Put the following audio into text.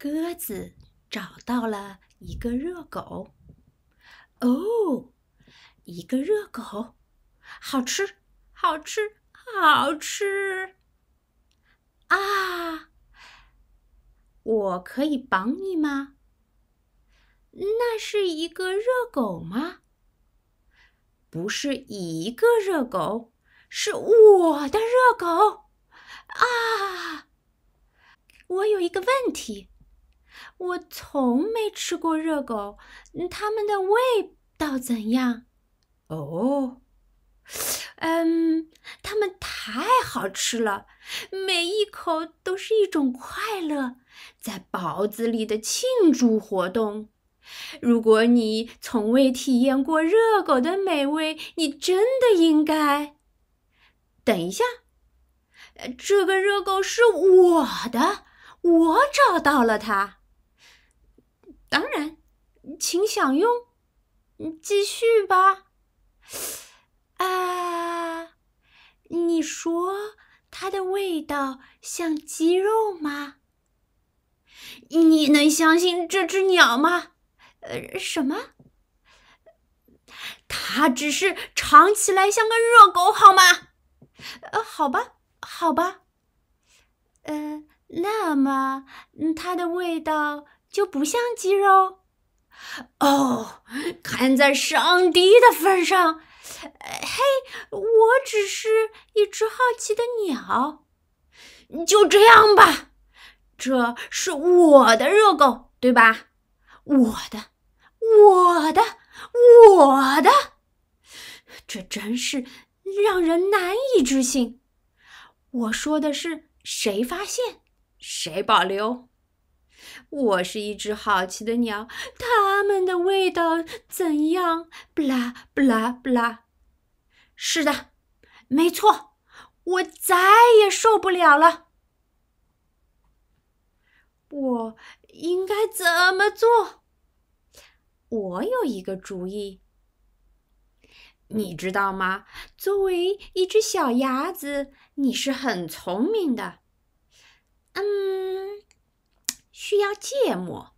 鸽子找到了一个热狗。哦，一个热狗，好吃，好吃，好吃！啊，我可以帮你吗？那是一个热狗吗？不是一个热狗，是我的热狗！啊，我有一个问题。我从没吃过热狗，它们的味道怎样？哦，它们太好吃了，每一口都是一种快乐，在包子里的庆祝活动。如果你从未体验过热狗的美味，你真的应该。等一下，这个热狗是我的，我找到了它。当然，请享用，继续吧。你说它的味道像鸡肉吗？你能相信这只鸟吗？什么？它只是尝起来像个热狗，好吗？好吧，好吧。那么它的味道就不像鸡肉？哦，看在上帝的份上，嘿，我只是一只好奇的鸟。就这样吧，这是我的热狗，对吧？我的，我的，我的，这真是让人难以置信。我说的是谁发现，谁保留。我是一只好奇的鸟，它们的味道怎样？不啦不啦不啦。是的，没错，我再也受不了了。我应该怎么做？我有一个主意。你知道吗？作为一只小鸭子，你是很聪明的。需要芥末。